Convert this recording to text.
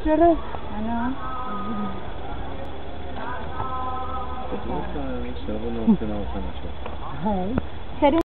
picture? Ano? Siya ko nung tinawag ka na siya. Siya rin